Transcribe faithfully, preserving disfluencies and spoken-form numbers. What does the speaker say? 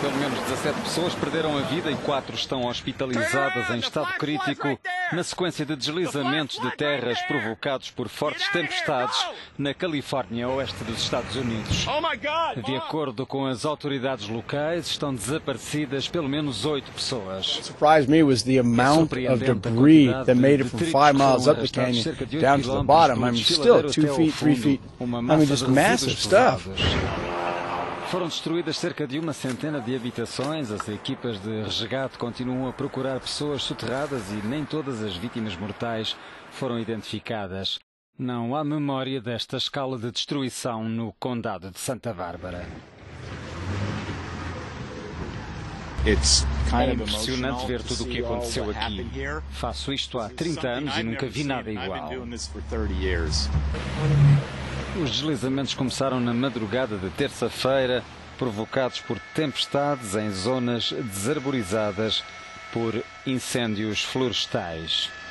Pelo menos dezassete pessoas perderam a vida e quatro estão hospitalizadas em estado crítico na sequência de deslizamentos de terras provocados por fortes tempestades na Califórnia, oeste dos Estados Unidos. De acordo com as autoridades locais, estão desaparecidas pelo menos oito pessoas. Surprised me was the amount of debris that made it from five miles up the canyon down to the bottom. I mean, still two feet, three feet. I mean, just massive stuff. Foram destruídas cerca de uma centena de habitações. As equipas de resgate continuam a procurar pessoas soterradas e nem todas as vítimas mortais foram identificadas. Não há memória desta escala de destruição no condado de Santa Bárbara. É impressionante ver tudo o que aconteceu aqui. Faço isto há trinta anos e nunca vi nada igual. Os deslizamentos começaram na madrugada de terça-feira, provocados por tempestades em zonas desarborizadas por incêndios florestais.